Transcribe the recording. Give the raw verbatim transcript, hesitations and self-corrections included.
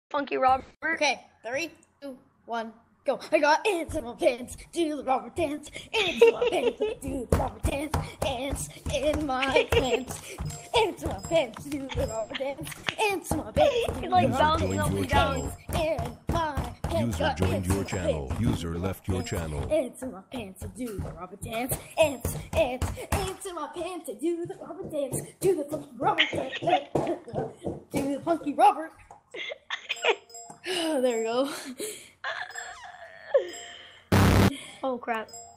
Funky Robert. Okay, three, two, one, go. I got ants in my pants, do the Robert dance. Ants in my pants, do the Robert dance. Ants in my pants, ants in my pants, do the Robert dance. Ants in my pants, do He's like the bouncing Robert up and dance. down. In my pants, User got joined ants in your my channel. pants, User do the left your Robert dance. channel. Ants in my pants, do the Robert dance. Ants, ants, ants in my pants, do the Robert dance. Do the funky Robert dance. Do the funky Robert. There we go. Oh crap.